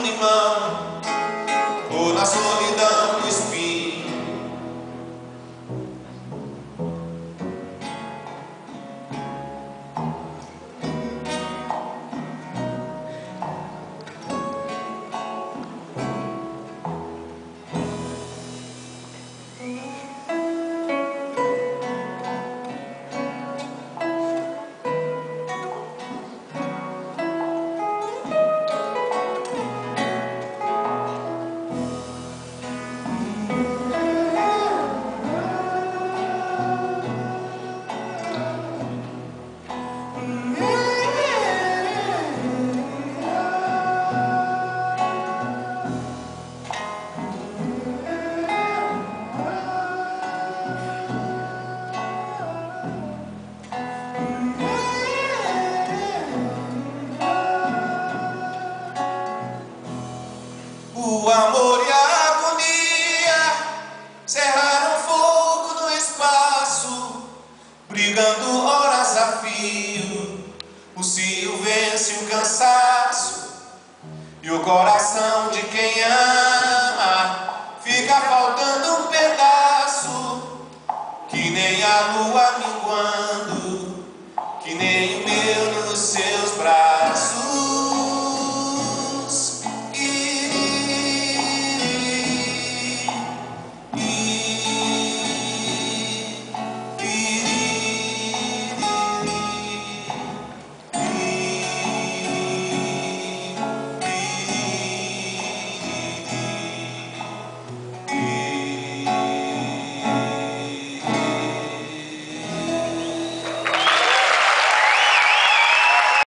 limão ou na solidão do espinho. O amor e a agonia cerraram fogo no espaço, brigando horas a fio. O cio vence o cansaço e o coração de quem ama fica faltando um pedaço, que nem a lua minguando, que nem o